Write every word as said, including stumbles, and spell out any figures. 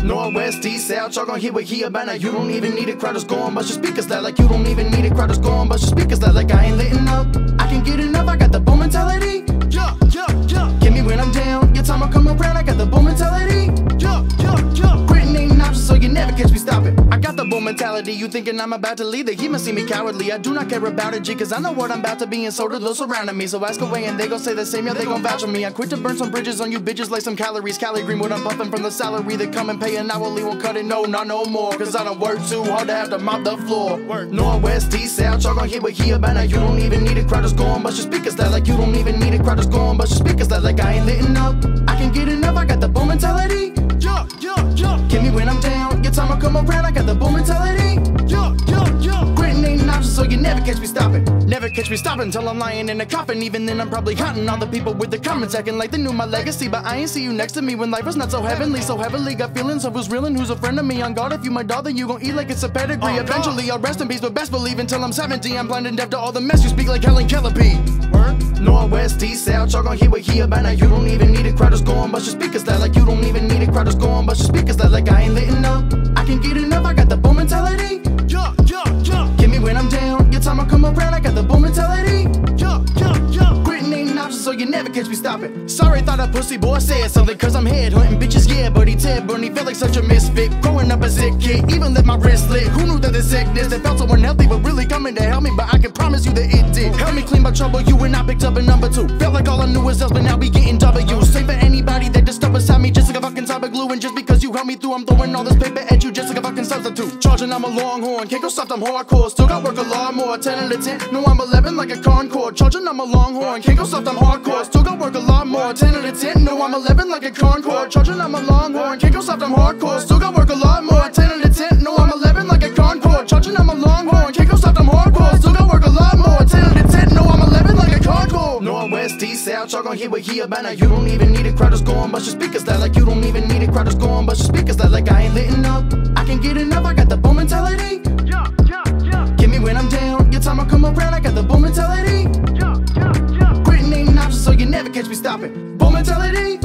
Northwest, east, south, y'all gon' hear what he about now. You don't even need a crowd that's going, bust your speakers loud. Like you don't even need a crowd that's going, bust your speakers loud. Like I ain't letting up, I can get enough, I got the boom mentality. Yeah, yeah, yeah. Get me when I'm down, your time will come around, I got the boom mentality. Yeah, yeah, yeah. Quitting ain't an option, so you never catch me stopping. I got the boom mentality, you thinking I'm about to leave. They even see me cowardly, I do not care about it, G. Cause I know what I'm about to be, and so do those surrounding me. So ask away and they gon' say the same, yeah, they gon' vouch for me. I quit to burn some bridges on you bitches like some calories. Cali green what I'm puffing from the salary that come and pay, and I only won't cut it, no, not no more. Cause I don't work too hard to have to mop the floor. Northwest, east, south, y'all gon' hear what he about now. You don't even need a crowd that's going, bust your speakers loud. Like you don't even need a crowd that's going, bust your speakers loud. Like I ain't letting up, I can get enough, I got the boom mentality. Yeah, yeah, yeah. Get me when I'm down, your time will come around, I got the boom mentality. Yeah, yeah, yeah. Quitting ain't an option, so you never catch me stopping. Never catch me stopping till I'm lying in a coffin. Even then I'm probably haunting all the people with the comments, acting like they knew my legacy. But I ain't see you next to me when life was not so heavenly, so heavily. Got feelings of who's real and who's a friend of me. On guard, if you my dog, then you gon' eat like it's a pedigree. Oh, eventually I'll rest in peace, but best believe until I'm seventy, I'm blind and deaf to all the mess you speak like Helen Keller P. Northwest, east, south, y'all gon' hear what he about now. You don't even need a crowd that's going, bust your speakers loud. Like you don't even need a crowd that's going, bust your speakers loud. Like I ain't letting up, I can get enough, I got the boom mentality. Yeah, yeah, yeah. Get me when I'm down, your time will come around, I got the boom mentality. Yeah, yeah, yeah. Quitting ain't an option, so you never catch me stopping. Sorry, thought a pussy boy said something, cause I'm head hunting bitches, yeah, but he Ted Bundy felt like such a misfit. Growing up a sick kid, even let my wrist lit. Who knew that the sickness that felt so unhealthy but really coming to help me? But I can promise you that it did. Help me clean my trouble, you and I picked up a number two. Felt like all I knew was else, but now we getting W's. Same for anybody that just stuck beside me, just like a fucking cyber glue. And just because you helped me through, I'm throwing all this paper at you, just like a fucking substitute. Charging, I'm a longhorn, can't go soft, I'm hardcore. Still got work a lot more, ten out of ten. No, I'm eleven like a Concorde. Charging, I'm a longhorn, can't go soft, I'm hardcore. Still got work a lot more, ten out of ten. No, I'm eleven like a Concorde. Charging, I'm a longhorn, can't go soft, I'm hardcore. Still got work a lot more, ten out of ten. No, I'm eleven like a Concorde. Charging, I'm a longhorn, can't go soft, I'm hardcore. Still got work a lot more, ten out of ten. No, I'm eleven like a Concorde. Northwest, east, south, y'all gon' hear what he about now. You don't even need a crowd that's going, bust your speakers loud. Like you don't even need a crowd that's going, bust your speakers loud. Like I ain't letting up, I can get enough, I got the boom mentality. Yeah, yeah, yeah. Get me when I'm down, your time will come around, I got the boom mentality. Yeah, yeah, yeah. Quitting ain't an option, so you never catch me stopping. Boom mentality.